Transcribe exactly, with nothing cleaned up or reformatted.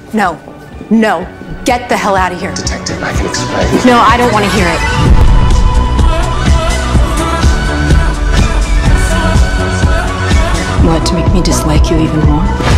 No. No. Get the hell out of here. Detective, I can explain. No, I don't want to hear it. What, to make me dislike you even more?